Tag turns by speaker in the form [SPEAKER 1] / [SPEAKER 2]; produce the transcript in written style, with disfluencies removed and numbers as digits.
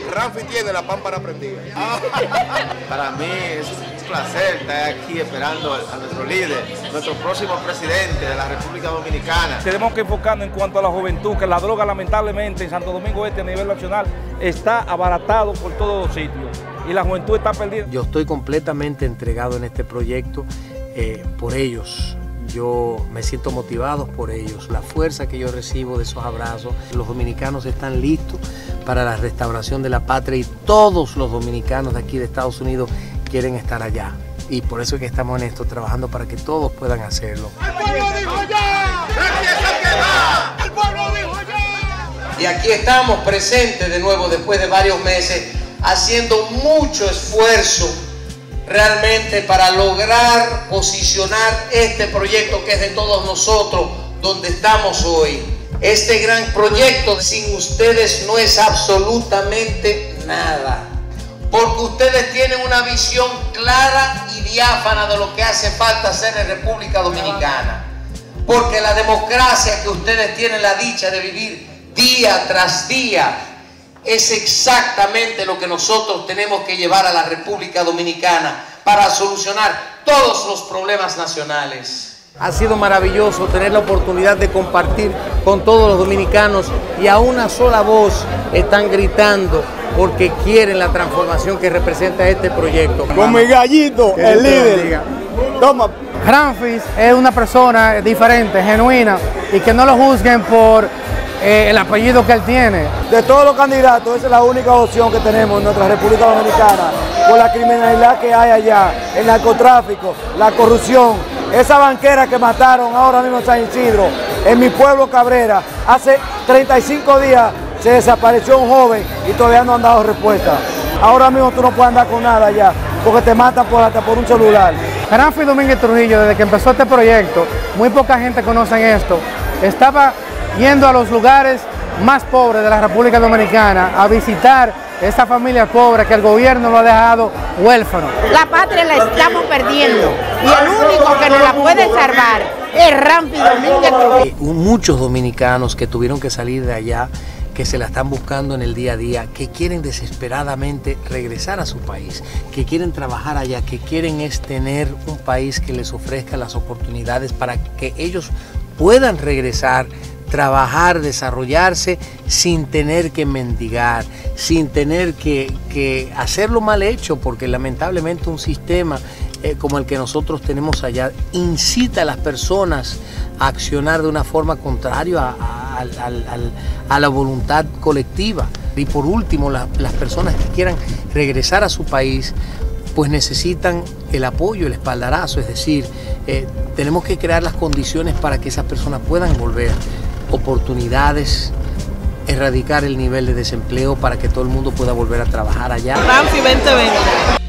[SPEAKER 1] Ramfi tiene la pámpara prendida.
[SPEAKER 2] Para mí es un placer estar aquí esperando a nuestro líder, nuestro próximo presidente de la República Dominicana.
[SPEAKER 3] Tenemos que enfocarnos en cuanto a la juventud, que la droga lamentablemente en Santo Domingo Este a nivel nacional está abaratado por todos los sitios y la juventud está perdida.
[SPEAKER 4] Yo estoy completamente entregado en este proyecto por ellos. Yo me siento motivado por ellos, la fuerza que yo recibo de esos abrazos. Los dominicanos están listos para la restauración de la patria y todos los dominicanos de aquí de Estados Unidos quieren estar allá. Y por eso es que estamos en esto, trabajando para que todos puedan hacerlo.
[SPEAKER 5] ¡El pueblo dijo ya! ¡Empieza que va! ¡El pueblo dijo ya!
[SPEAKER 6] Y aquí estamos presentes de nuevo después de varios meses, haciendo mucho esfuerzo realmente para lograr posicionar este proyecto que es de todos nosotros, donde estamos hoy. Este gran proyecto sin ustedes no es absolutamente nada, porque ustedes tienen una visión clara y diáfana de lo que hace falta hacer en República Dominicana, porque la democracia que ustedes tienen la dicha de vivir día tras día es exactamente lo que nosotros tenemos que llevar a la República Dominicana para solucionar todos los problemas nacionales.
[SPEAKER 4] Ha sido maravilloso tener la oportunidad de compartir con todos los dominicanos y a una sola voz están gritando porque quieren la transformación que representa este proyecto.
[SPEAKER 7] Con mi gallito, el líder. Toma.
[SPEAKER 8] Ramfi es una persona diferente, genuina y que no lo juzguen por el apellido que él tiene.
[SPEAKER 7] De todos los candidatos, esa es la única opción que tenemos en nuestra República Dominicana, por la criminalidad que hay allá, el narcotráfico, la corrupción, esa banquera que mataron ahora mismo en San Isidro, en mi pueblo Cabrera, hace 35 días se desapareció un joven y todavía no han dado respuesta. Ahora mismo tú no puedes andar con nada allá, porque te matan hasta por un celular.
[SPEAKER 8] Ramfi Domínguez Trujillo, desde que empezó este proyecto, muy poca gente conoce esto, estaba yendo a los lugares más pobres de la República Dominicana a visitar esa familia pobre que el gobierno lo ha dejado huérfano.
[SPEAKER 9] La patria la estamos perdiendo y el único que nos la puede salvar es Ramfi Domínguez Trujillo.
[SPEAKER 4] Muchos dominicanos que tuvieron que salir de allá, que se la están buscando en el día a día, que quieren desesperadamente regresar a su país, que quieren trabajar allá, que quieren es tener un país que les ofrezca las oportunidades para que ellos puedan regresar, trabajar, desarrollarse sin tener que mendigar, sin tener que hacerlo mal hecho, porque lamentablemente un sistema como el que nosotros tenemos allá incita a las personas a accionar de una forma contraria a la voluntad colectiva. Y por último, las personas que quieran regresar a su país pues necesitan el apoyo, el espaldarazo, es decir, tenemos que crear las condiciones para que esas personas puedan volver, oportunidades, erradicar el nivel de desempleo para que todo el mundo pueda volver a trabajar allá.
[SPEAKER 10] Ramfi 2020.